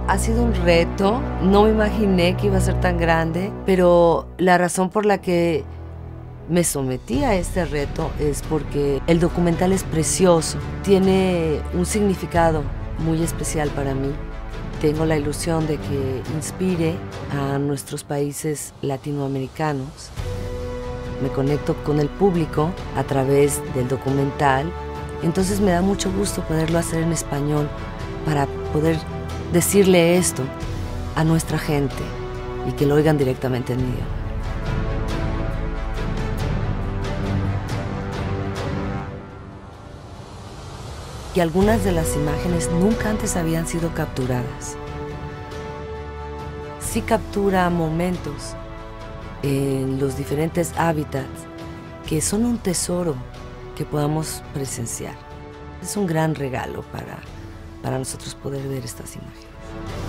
Ha sido un reto, no me imaginé que iba a ser tan grande, pero la razón por la que me sometí a este reto es porque el documental es precioso, tiene un significado muy especial para mí. Tengo la ilusión de que inspire a nuestros países latinoamericanos. Me conecto con el público a través del documental, entonces me da mucho gusto poderlo hacer en español para poder decirle esto a nuestra gente y que lo oigan directamente en mi idioma. Y algunas de las imágenes nunca antes habían sido capturadas. Sí captura momentos en los diferentes hábitats que son un tesoro que podamos presenciar. Es un gran regalo para nosotros poder ver estas imágenes.